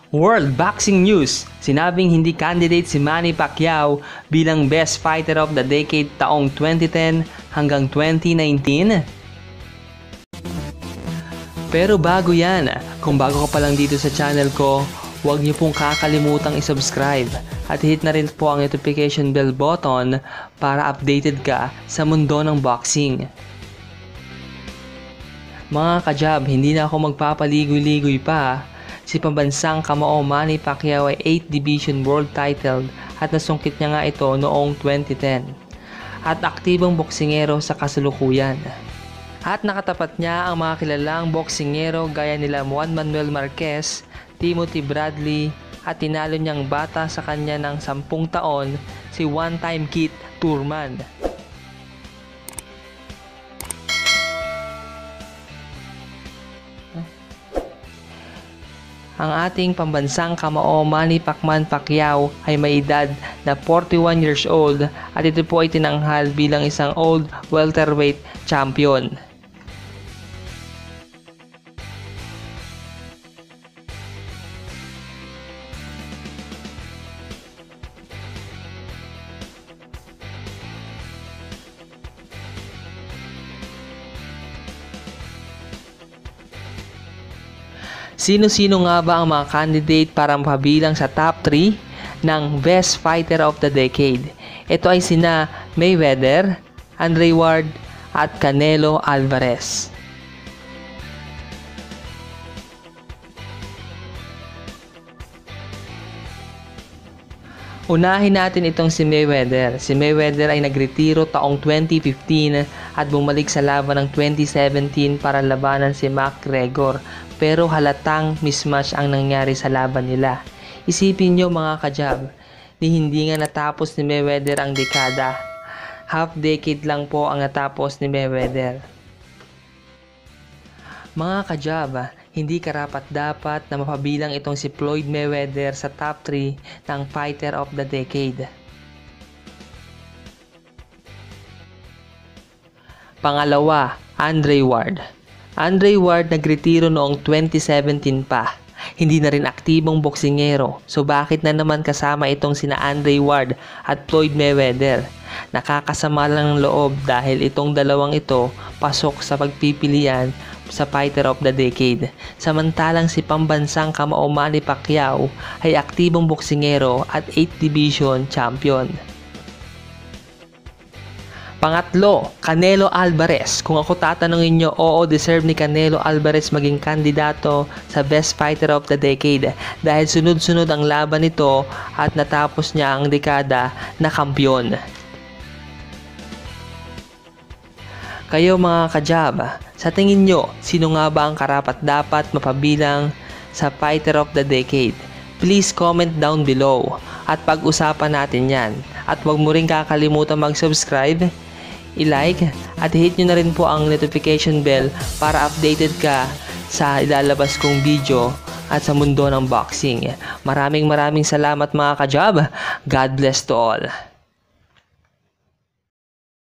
World Boxing News, sinabing hindi candidate si Manny Pacquiao bilang Best Fighter of the Decade taong 2010 hanggang 2019. Pero bago yan, kung bago ka pa lang dito sa channel ko, huwag niyo pong kakalimutang i-subscribe at hit na rin po ang notification bell button para updated ka sa mundo ng boxing. Mga kajab, hindi na ako magpapaligoy-ligoy pa. Si pambansang kamao Manny Pacquiao ay 8th Division World Title at nasungkit niya nga ito noong 2010. At aktibong boksingero sa kasalukuyan. At nakatapat niya ang mga kilalang boksingero gaya nila Juan Manuel Marquez, Timothy Bradley at tinalo niyang bata sa kanya ng 10 taon si one-time Keith Thurman. Ang ating pambansang kamao Manny Pacquiao ay may edad na 41 years old at ito po ay tinanghal bilang isang old welterweight champion. Sino-sino nga ba ang mga candidate para mapabilang sa top 3 ng Best Fighter of the Decade? Ito ay sina Mayweather, Andre Ward at Canelo Alvarez. Unahin natin itong si Mayweather. Si Mayweather ay nagretiro taong 2015 at bumalik sa laban ng 2017 para labanan si McGregor. Pero halatang mismatch ang nangyari sa laban nila. Isipin nyo mga kajab, hindi nga natapos ni Mayweather ang dekada. Half decade lang po ang natapos ni Mayweather. Mga kajab, hindi karapat-dapat na mapabilang itong si Floyd Mayweather sa top 3 ng Fighter of the Decade. Pangalawa, Andre Ward. Andre Ward nagretiro noong 2017 pa. Hindi na rin aktibong boksingero, so bakit na naman kasama itong sina Andre Ward at Floyd Mayweather? Nakakasama lang ng loob dahil itong dalawang ito pasok sa pagpipilian sa Fighter of the Decade. Samantalang si pambansang kamao Manny Pacquiao ay aktibong boksingero at 8th Division champion. Pangatlo, Canelo Alvarez. Kung ako tatanungin nyo, oo, deserve ni Canelo Alvarez maging kandidato sa Best Fighter of the Decade dahil sunod-sunod ang laban nito at natapos niya ang dekada na kampiyon. Kayo mga kajab, sa tingin nyo, sino nga ba ang karapat-dapat mapabilang sa Fighter of the Decade? Please comment down below at pag-usapan natin yan. At huwag mo rin kakalimutan mag-subscribe, i-like at hit nyo na rin po ang notification bell para updated ka sa ilalabas kong video at sa mundo ng boxing. Maraming salamat mga kajab. God bless to all.